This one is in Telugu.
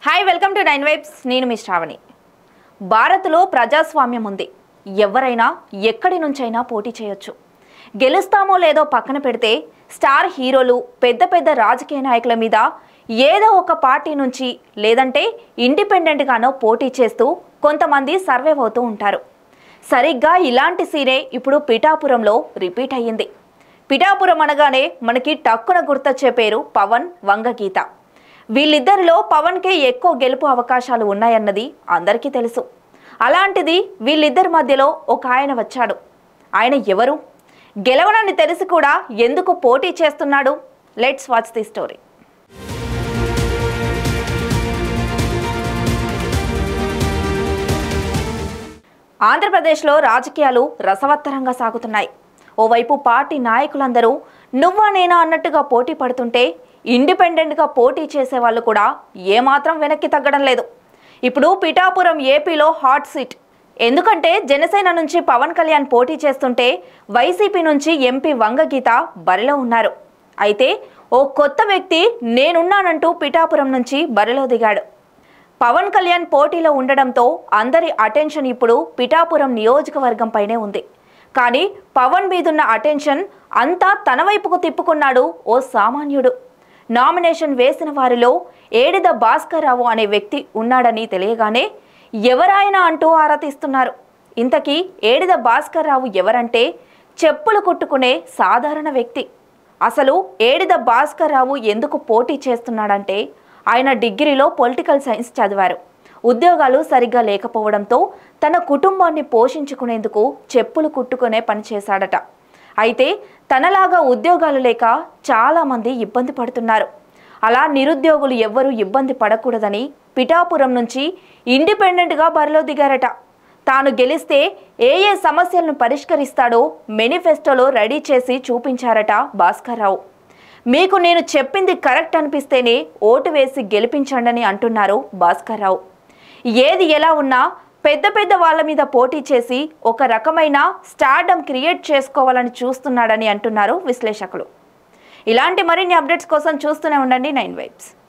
హాయ్ వెల్కమ్ టు 9 వైబ్స్ నేను మీ శ్రావణి. భారత్లో ప్రజాస్వామ్యం ఉంది. ఎవరైనా ఎక్కడి నుంచైనా పోటీ చేయొచ్చు. గెలుస్తామో లేదో పక్కన పెడితే స్టార్ హీరోలు పెద్ద పెద్ద రాజకీయ నాయకుల మీద ఏదో ఒక పార్టీ నుంచి లేదంటే ఇండిపెండెంట్ గానో పోటీ చేస్తూ కొంతమంది సర్వైవ్ అవుతూ ఉంటారు. సరిగ్గా ఇలాంటి సీనే ఇప్పుడు పిఠాపురంలో రిపీట్ అయ్యింది. పిఠాపురం అనగానే మనకి టక్కున గుర్తొచ్చే పేరు పవన్, వంగగీత. వీళ్ళిద్దరిలో పవన్కే ఎక్కువ గెలుపు అవకాశాలు ఉన్నాయన్నది అందరికీ తెలుసు. అలాంటిది వీళ్ళిద్దరి మధ్యలో ఒక ఆయన వచ్చాడు. ఆయన ఎవరు? గెలవనని తెలిసి కూడా ఎందుకు పోటీ చేస్తున్నాడు? Let's watch the story. ఆంధ్రప్రదేశ్లో రాజకీయాలు రసవత్తరంగా సాగుతున్నాయి. ఓవైపు పార్టీ నాయకులందరూ నువ్వా నేనా అన్నట్టుగా పోటీ పడుతుంటే ఇండిపెండెంట్గా పోటీ చేసే వాళ్ళు కూడా ఏమాత్రం వెనక్కి తగ్గడం లేదు. ఇప్పుడు పిఠాపురం ఏపీలో హాట్ సీట్. ఎందుకంటే జనసేన నుంచి పవన్ కళ్యాణ్ పోటీ చేస్తుంటే వైసీపీ నుంచి ఎంపీ వంగగీత బరిలో ఉన్నారు. అయితే ఓ కొత్త వ్యక్తి నేనున్నానంటూ పిఠాపురం నుంచి బరిలో దిగాడు. పవన్ కళ్యాణ్ పోటీలో ఉండడంతో అందరి అటెన్షన్ ఇప్పుడు పిఠాపురం నియోజకవర్గం పైనే ఉంది. కానీ పవన్ మీదున్న అటెన్షన్ అంతా తన వైపుకు తిప్పుకున్నాడు ఓ సామాన్యుడు. నామినేషన్ వేసిన వారిలో ఏడిద భాస్కర్ రావు అనే వ్యక్తి ఉన్నాడని తెలియగానే ఎవరాయన అంటూ ఆరా తీస్తున్నారు. ఇంతకీ ఏడిద భాస్కర్ రావు ఎవరంటే చెప్పులు కుట్టుకునే సాధారణ వ్యక్తి. అసలు ఏడిద భాస్కర్ రావు ఎందుకు పోటీ చేస్తున్నాడంటే ఆయన డిగ్రీలో పొలిటికల్ సైన్స్ చదివారు. ఉద్యోగాలు సరిగ్గా లేకపోవడంతో తన కుటుంబాన్ని పోషించుకునేందుకు చెప్పులు కుట్టుకునే పని చేశాడట. అయితే తనలాగా ఉద్యోగాలు లేక చాలామంది ఇబ్బంది పడుతున్నారు. అలా నిరుద్యోగులు ఎవ్వరూ ఇబ్బంది పడకూడదని పిఠాపురం నుంచి ఇండిపెండెంట్గా బరిలో దిగారట. తాను గెలిస్తే ఏ సమస్యలను పరిష్కరిస్తాడో మేనిఫెస్టోలో రెడీ చేసి చూపించారట భాస్కర్ రావు. మీకు నేను చెప్పింది కరెక్ట్ అనిపిస్తేనే ఓటు వేసి గెలిపించండి అంటున్నారు భాస్కర్ రావు. ఏది ఎలా ఉన్నా పెద్ద పెద్ద వాళ్ళ మీద పోటీ చేసి ఒక రకమైన స్టార్డమ్ క్రియేట్ చేసుకోవాలని చూస్తున్నాడని అంటున్నారు విశ్లేషకులు. ఇలాంటి మరిన్ని అప్డేట్స్ కోసం చూస్తూనే ఉండండి 9 వైబ్స్.